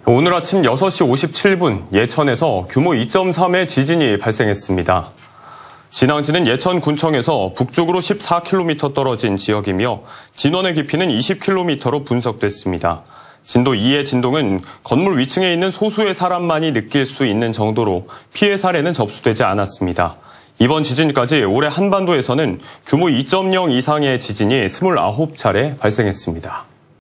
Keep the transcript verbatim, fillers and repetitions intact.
오늘 아침 여섯 시 오십칠 분 예천에서 규모 이 점 삼의 지진이 발생했습니다. 진앙지는 예천군청에서 북쪽으로 십사 킬로미터 떨어진 지역이며 진원의 깊이는 이십 킬로미터로 분석됐습니다. 진도 이의 진동은 건물 위층에 있는 소수의 사람만이 느낄 수 있는 정도로 피해 사례는 접수되지 않았습니다. 이번 지진까지 올해 한반도에서는 규모 이 점 영 이상의 지진이 이십구 차례 발생했습니다.